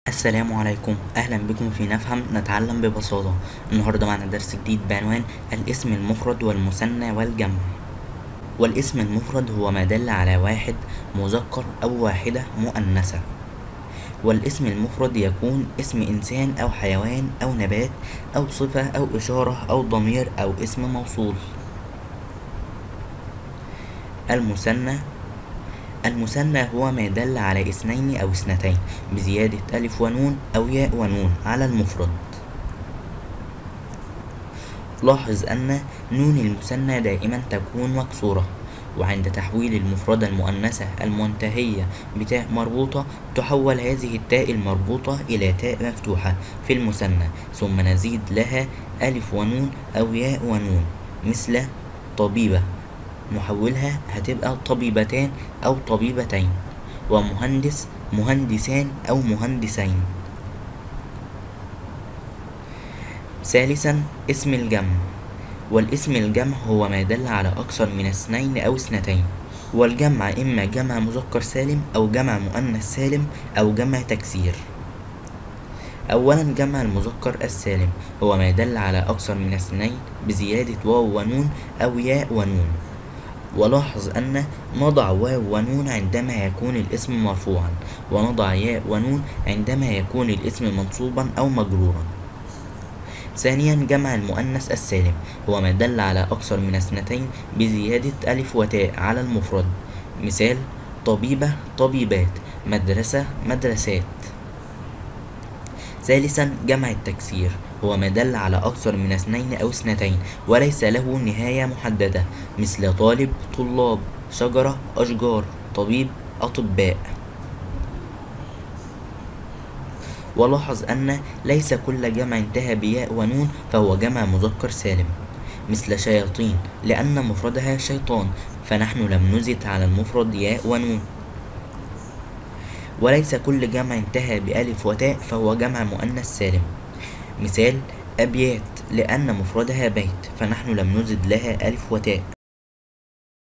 السلام عليكم، أهلا بكم في نفهم نتعلم ببساطة. النهاردة معنا درس جديد بعنوان الاسم المفرد والمثنى والجمع. والاسم المفرد هو ما دل على واحد مذكر أو واحدة مؤنثة. والاسم المفرد يكون اسم إنسان أو حيوان أو نبات أو صفة أو إشارة أو ضمير أو اسم موصول. المثنى هو ما دل على اثنين أو اثنتين بزيادة ألف ونون أو ياء ونون على المفرد. لاحظ أن نون المثنى دائما تكون مكسورة، وعند تحويل المفردة المؤنثة المنتهية بتاء مربوطة تحول هذه التاء المربوطة إلى تاء مفتوحة في المثنى، ثم نزيد لها ألف ونون أو ياء ونون مثل طبيبة، نحولها هتبقى طبيبتان أو طبيبتين، ومهندس مهندسان أو مهندسين. ثالثا، اسم الجمع. والاسم الجمع هو ما دل على أكثر من اثنين أو اثنتين، والجمع إما جمع مذكر سالم أو جمع مؤنث سالم أو جمع تكسير. أولا، جمع المذكر السالم هو ما دل على أكثر من اثنين بزيادة واو ونون أو ياء ونون. ولاحظ أن نضع واو ونون عندما يكون الاسم مرفوعا، ونضع ياء ونون عندما يكون الاسم منصوبا أو مجرورا. ثانيا، جمع المؤنث السالم هو ما دل على أكثر من اثنتين بزيادة ألف وتاء على المفرد، مثال طبيبة طبيبات، مدرسة مدرسات. ثالثا، جمع التكسير هو ما دل على أكثر من اثنين أو اثنتين وليس له نهاية محددة، مثل طالب طلاب، شجرة أشجار، طبيب أطباء. ولاحظ أن ليس كل جمع انتهى بياء ونون فهو جمع مذكر سالم، مثل شياطين لأن مفردها شيطان، فنحن لم نزد على المفرد ياء ونون. وليس كل جمع انتهى بألف وتاء فهو جمع مؤنث سالم، مثال أبيات لأن مفردها بيت، فنحن لم نزد لها ألف وتاء.